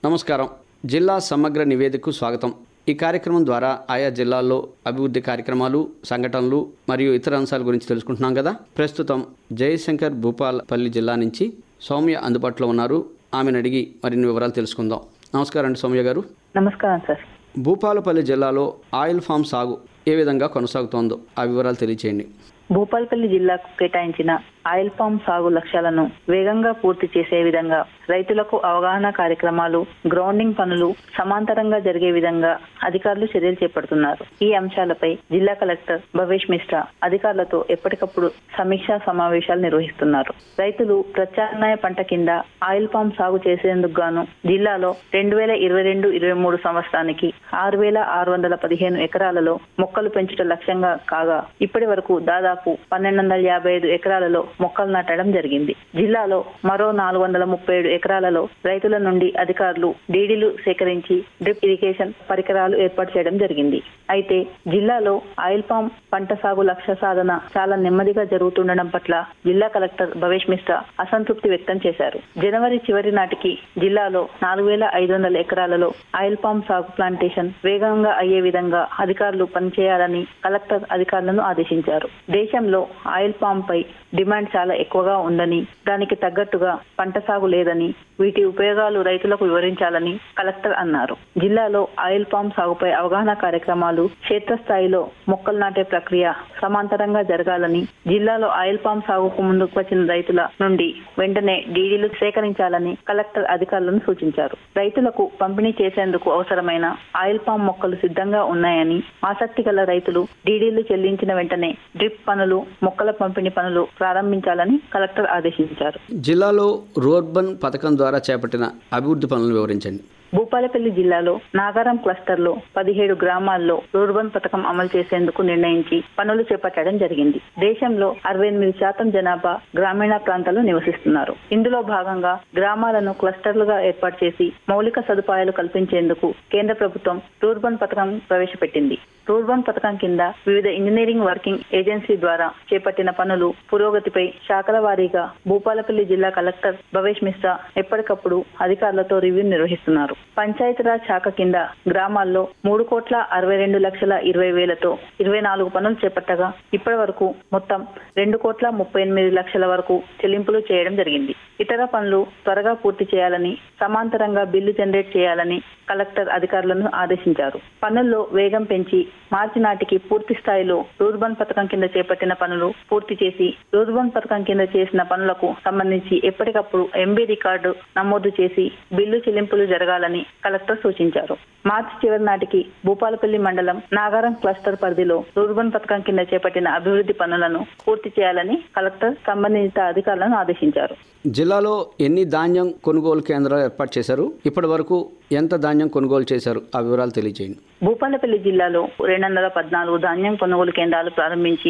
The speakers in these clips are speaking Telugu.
నమస్కారం. జిల్లా సమగ్ర నివేదికకు స్వాగతం. ఈ కార్యక్రమం ద్వారా ఆయా జిల్లాల్లో అభివృద్ధి కార్యక్రమాలు, సంఘటనలు మరియు ఇతర అంశాల గురించి తెలుసుకుంటున్నాం కదా. ప్రస్తుతం జయశంకర్ భూపాలపల్లి జిల్లా నుంచి సౌమ్య అందుబాటులో ఉన్నారు. ఆమెను అడిగి మరిన్ని వివరాలు తెలుసుకుందాం. నమస్కారం అండి సౌమ్య గారు. నమస్కారం సార్. భూపాలపల్లి జిల్లాలో ఆయిల్ ఫామ్ సాగు ఏ విధంగా కొనసాగుతోందో ఆ వివరాలు తెలియచేయండి. భూపాలపల్లి జిల్లాకు కేటాయించిన ఆయిల్ పామ్ సాగు లక్ష్యాలను వేగంగా పూర్తి చేసే విధంగా రైతులకు అవగాహన కార్యక్రమాలు, గ్రౌండింగ్ పనులు సమాంతరంగా జరిగే విధంగా అధికారులు చర్యలు చేపడుతున్నారు. ఈ అంశాలపై జిల్లా కలెక్టర్ భవేష్ మిశ్రా అధికారులతో ఎప్పటికప్పుడు సమీక్షా సమావేశాలు నిర్వహిస్తున్నారు. రైతులు ప్రత్యామ్నాయ పంట కింద ఆయిల్ పామ్ సాగు చేసేందుకు గాను జిల్లాలో 2022-23 సంవత్సరానికి 6,615 ఎకరాలలో మొక్కలు పెంచుట లక్ష్యంగా కాగా ఇప్పటి వరకు దాదాపు 1,255 ఎకరాలలో మొక్కలు నాటడం జరిగింది. జిల్లాలో మరో 437 ఎకరాలలో రైతుల నుండి అధికారులు డీడీలు సేకరించి డ్రిప్ ఇరిగేషన్ పరికరాలు ఏర్పాటు చేయడం జరిగింది. అయితే జిల్లాలో ఆయిల్ పామ్ పంట సాగు లక్ష్య సాధన చాలా నెమ్మదిగా జరుగుతుండడం పట్ల జిల్లా కలెక్టర్ భవేష్ మిశ్రా అసంతృప్తి వ్యక్తం చేశారు. జనవరి చివరి నాటికి జిల్లాలో 4,500 ఎకరాలలో ఆయిల్ పామ్ సాగు ప్లాంటేషన్ వేగంగా అయ్యే విధంగా అధికారులు పనిచేయాలని కలెక్టర్ అధికారులను ఆదేశించారు. దేశంలో ఆయిల్ పామ్ పై డిమాండ్ చాలా ఎక్కువగా ఉందని, దానికి తగ్గట్టుగా పంట సాగు లేదని, వీటి ఉపయోగాలు రైతులకు వివరించాలని కలెక్టర్ అన్నారు. జిల్లాలో ఆయిల్ పామ్ సాగుపై అవగాహన కార్యక్రమాలు, క్షేత్రస్థాయిలో మొక్కలు నాటే ప్రక్రియ సమాంతరంగా జరగాలని, జిల్లాలో ఆయిల్ పామ్ సాగుకు ముందుకు వచ్చిన రైతుల నుండి వెంటనే డీడీలు సేకరించాలని కలెక్టర్ అధికారులను సూచించారు. రైతులకు పంపిణీ చేసేందుకు అవసరమైన ఆయిల్ పామ్ మొక్కలు సిద్ధంగా ఉన్నాయని, ఆసక్తి గల రైతులు డీడీలు చెల్లించిన వెంటనే డ్రిప్ పనులు, మొక్కల పంపిణీ పనులు ప్రారంభించాలని కలెక్టర్ ఆదేశించారు. జిల్లాలో రూర్బన్ పథకం ద్వారా చేపట్టిన అభివృద్ధి పనులను వివరించండి. భూపాలపల్లి జిల్లాలో నాగారం క్లస్టర్లో 17 గ్రామాల్లో రూర్బన్ పథకం అమలు చేసేందుకు నిర్ణయించి పనులు చేపట్టడం జరిగింది. దేశంలో 68% జనాభా గ్రామీణ ప్రాంతాల్లో నివసిస్తున్నారు. ఇందులో భాగంగా గ్రామాలను క్లస్టర్లుగా ఏర్పాటు చేసి మౌలిక సదుపాయాలు కల్పించేందుకు కేంద్ర ప్రభుత్వం రూర్బన్ పథకం ప్రవేశపెట్టింది. రూర్బన్ పథకం కింద వివిధ ఇంజనీరింగ్ వర్కింగ్ ఏజెన్సీ ద్వారా చేపట్టిన పనులు పురోగతిపై శాఖల వారీగా భూపాలపల్లి జిల్లా కలెక్టర్ భవేష్ మిశ్రా ఎప్పటికప్పుడు అధికారులతో రివ్యూ నిర్వహిస్తున్నారు. పంచాయతీరాజ్ శాఖ కింద గ్రామాల్లో 3,62,20,000తో 24 పనులు చేపట్టగా ఇప్పటి వరకు మొత్తం 2,38,00,000 వరకు చెల్లింపులు చేయడం జరిగింది. ఇతర పనులు త్వరగా పూర్తి చేయాలని, సమాంతరంగా బిల్లు జనరేట్ చేయాలని కలెక్టర్ అధికారులను ఆదేశించారు. పనుల్లో వేగం పెంచి మార్చి నాటికి పూర్తి స్థాయిలో రూర్బన్ పథకం కింద చేపట్టిన పనులు పూర్తి చేసి రూర్బన్ పథకం కింద చేసిన పనులకు సంబంధించి ఎప్పటికప్పుడు ఎంబీ రికార్డు నమోదు చేసి బిల్లు చెల్లింపులు జరగాలని కలెక్టర్ సూచించారు. మార్చి చివరి నాటికి భూపాలపల్లి మండలం నాగారం క్లస్టర్ పరిధిలో రూర్బన్ పథకం కింద చేపట్టిన అభివృద్ధి పనులను పూర్తి చేయాలని కలెక్టర్ సంబంధిత అధికారులను ఆదేశించారు. జిల్లాలో ఎన్ని ధాన్యం కొనుగోలు కేంద్రాలు ఏర్పాటు చేశారు? ఇప్పటి వరకు ఎంత ధాన్యం కొనుగోలు చేశారు? ఆ వివరాలు తెలియజేయండి. భూపాలపల్లి జిల్లాలో 214 ధాన్యం కొనుగోలు కేంద్రాలు ప్రారంభించి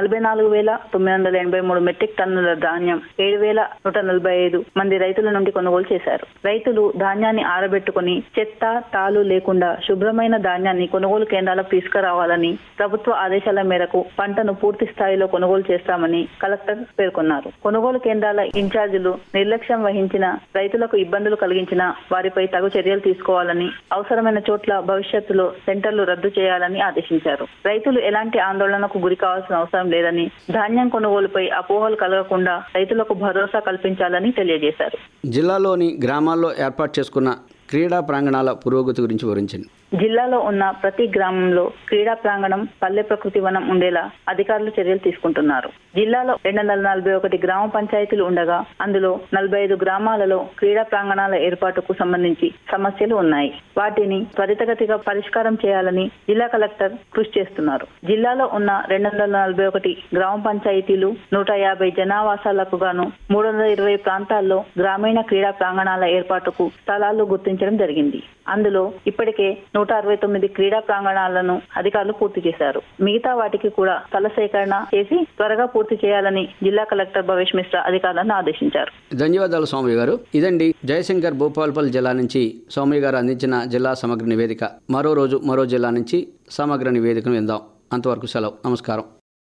44,983 మెట్రిక్ టన్నుల ధాన్యం 7,145 మంది రైతుల నుండి కొనుగోలు చేశారు. రైతులు ధాన్యాన్ని ఆరబెట్టుకుని చెత్త, తాలు లేకుండా శుభ్రమైన ధాన్యాన్ని కొనుగోలు కేంద్రాలకు తీసుకురావాలని, ప్రభుత్వ ఆదేశాల మేరకు పంటను పూర్తి స్థాయిలో కొనుగోలు చేస్తామని కలెక్టర్ పేర్కొన్నారు. కొనుగోలు కేంద్రాల ఇన్ఛార్జీలు నిర్లక్ష్యం వహించిన, రైతులకు ఇబ్బందులు కలిగించిన వారిపై తగు చర్యలు తీసుకోవాలని, అవసరమైన చోట్ల భవిష్యత్తులో సెంటర్లు రద్దు చేయాలని ఆదేశించారు. రైతులు ఎలాంటి ఆందోళనకు గురి కావాల్సిన అవసరం లేదని, ధాన్యం కొనుగోలుపై అపోహలు కలగకుండా రైతులకు భరోసా కల్పించాలని తెలియజేశారు. జిల్లాలోని గ్రామాల్లో ఏర్పాటు చేసుకున్న క్రీడా ప్రాంగణాల పురోగతి గురించి వివరించండి. జిల్లాలో ఉన్న ప్రతి గ్రామంలో క్రీడా ప్రాంగణం, పల్లె ప్రకృతి వనం ఉండేలా అధికారులు చర్యలు తీసుకుంటున్నారు. జిల్లాలో 241 గ్రామ పంచాయతీలు ఉండగా అందులో 45 గ్రామాలలో క్రీడా ప్రాంగణాల ఏర్పాటుకు సంబంధించి సమస్యలు ఉన్నాయి. వాటిని త్వరితగతిగా పరిష్కారం చేయాలని జిల్లా కలెక్టర్ కృషి చేస్తున్నారు. జిల్లాలో ఉన్న 241 గ్రామ పంచాయతీలు, 150 జనావాసాలకు గాను 320 ప్రాంతాల్లో గ్రామీణ క్రీడా ప్రాంగణాల ఏర్పాటుకు స్థలాలు గుర్తించడం జరిగింది. అందులో ఇప్పటికే 169 క్రీడా ప్రాంగణాలను అధికారులు పూర్తి చేశారు. మిగతా వాటికి కూడా స్థల సేకరణ చేసి త్వరగా పూర్తి చేయాలని జిల్లా కలెక్టర్ భవేష్ మిశ్రా అధికారులను ఆదేశించారు. ధన్యవాదాలు సౌమ్య గారు. ఇదండి జయశంకర్ భూపాలపల్లి జిల్లా నుంచి సౌమ్య గారు అందించిన జిల్లా సమగ్ర నివేదిక. మరో రోజు మరో జిల్లా నుంచి సమగ్ర నివేదికను విందాం. అంతవరకు సెలవు. నమస్కారం.